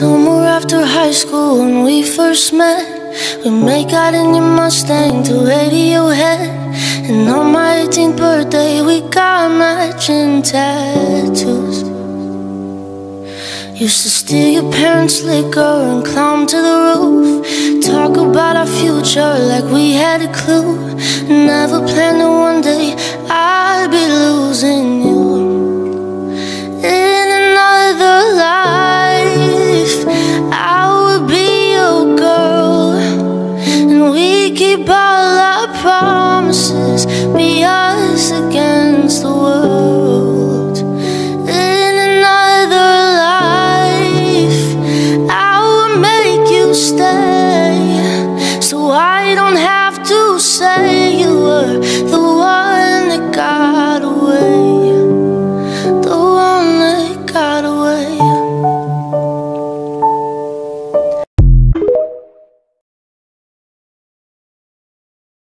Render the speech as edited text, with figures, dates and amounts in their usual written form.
Summer after high school when we first met, we make out in your Mustang to Radiohead. And on my 18th birthday we got matching tattoos. Used to steal your parents' liquor and climb to the roof, talk about our future like we had a clue. Never planned that one day I'd be losing you.